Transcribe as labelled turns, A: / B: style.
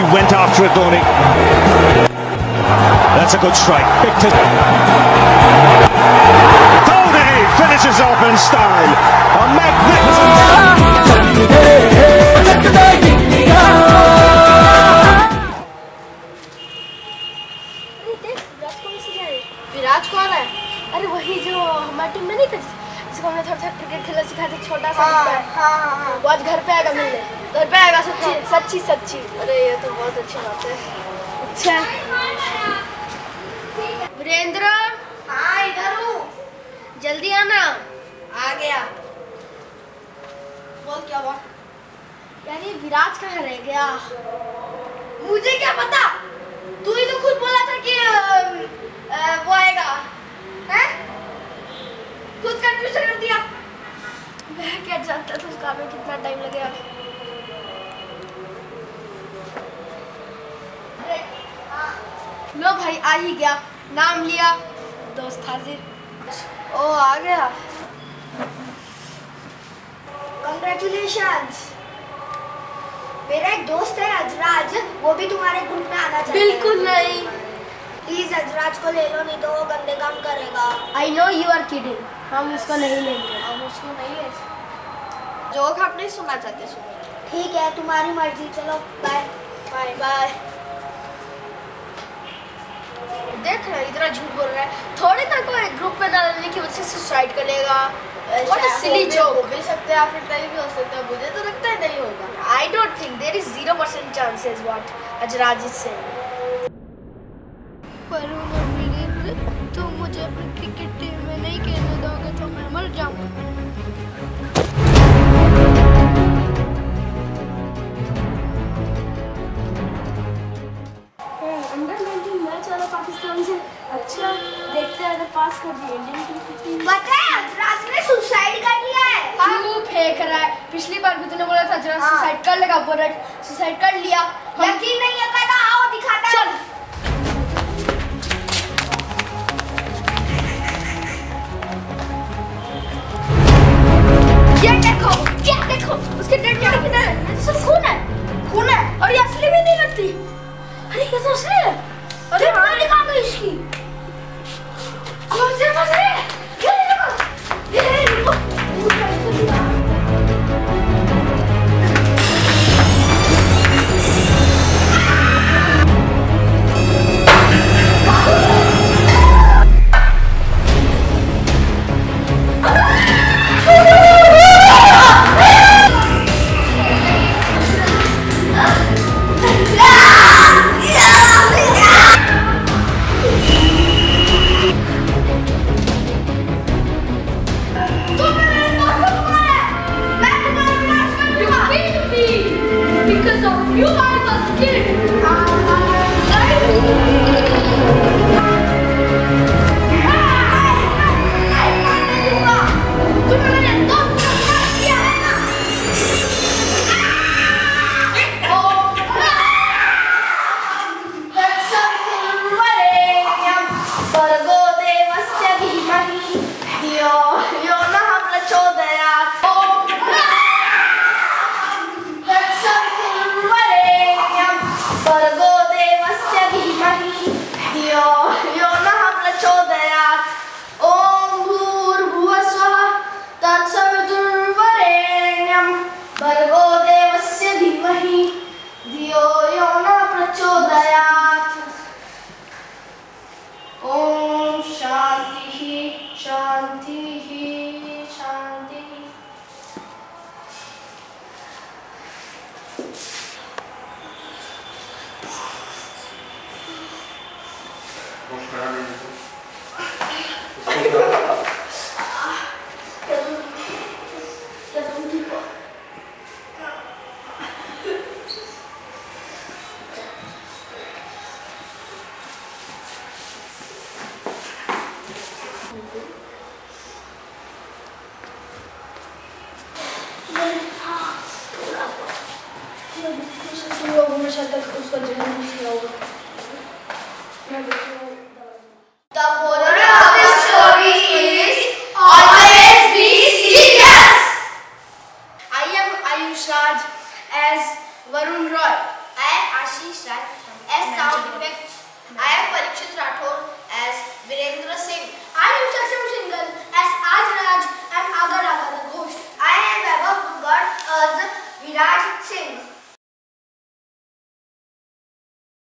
A: went after it, Dhoni. That's a good strike. Dhoni finishes off in style. A magnificent...
B: Virat कौन है? अरे वही जो हमारी टीम में नहीं था जिसको हमने थोड़ा सा क्रिकेट खेलना सिखाया था, छोटा सा। हाँ। वो आज घर पे आएगा मिलने। घर पे आएगा सच्ची। अरे ये तो बहुत अच्छी बात है। अच्छा वीरेंद्र। हाँ इधर हूँ, जल्दी आना। आ गया। बोल क्या हुआ? यानी विराट कहाँ रह गया? मुझे क्या पता, तू ही तो खुद बोला था कि वो आएगा, हैं? खुद कंफ्यूजन कर दिया। मैं क्या जानता था उस काम में कितना टाइम लगेगा। लो भाई आ ही गया, नाम लिया, दोस्त हाजिर। ओ आ गया,
C: Congratulations! मेरा एक दोस्त है अजराज, वो भी तुम्हारे ग्रुप में आना चाहिए।
B: बिल्कुल नहीं।
C: प्लीज अजराज को ले लो, नहीं तो वो गंदे काम करेगा।
B: I know you are kidding. हम उसको नहीं लेंगे।
C: हम उसको नहीं ले सकते।
B: जोक आप नहीं सुनना चाहते सुनो।
C: ठीक है तुम्हारी मर्जी, चलो बाय।
B: बाय। देख रहा है इतना झूठ बोल रहा है। थोड़ी ना कोई ग्रुप में डालने की वजह से सुसाइड कर लेगा। What a silly joke.
C: हो भी सकते हैं, फिर नहीं भी हो सकता है। मुझे तो लगता है नहीं होगा।
B: I don't think there is 0% chances what Ajraj is saying.
D: Varun और वीरेंद्र, तुम मुझे अपनी क्रिकेट टीम में नहीं खेलने दोगे तो मैं मर जाऊंगा।
B: अंडर 19 मैच वाला पाकिस्तान से। अच्छा देखते हैं अगर पास कर दिए इंडियन टीम।
C: पता है अजराज ने सुसाइड कर लिया है।
B: क्यों फेंक रहा है? पिछली बार भी तूने बोला था अजराज सुसाइड कर लेगा, बोलट सुसाइड कर लिया।
C: यकीन नहीं है कहता, आओ दिखाता है।
B: चल ये देखो उसके डेड बॉडी किधर है? ये तो सब खून है और ये असली में नहीं लगती। अरे ये तो असली है। अरे बॉडी कहाँ गई इसकी? कौन से पास है? ये देखो
D: You I was killed.
B: As Varun Roy.
C: I am Ashish Ashish Rai,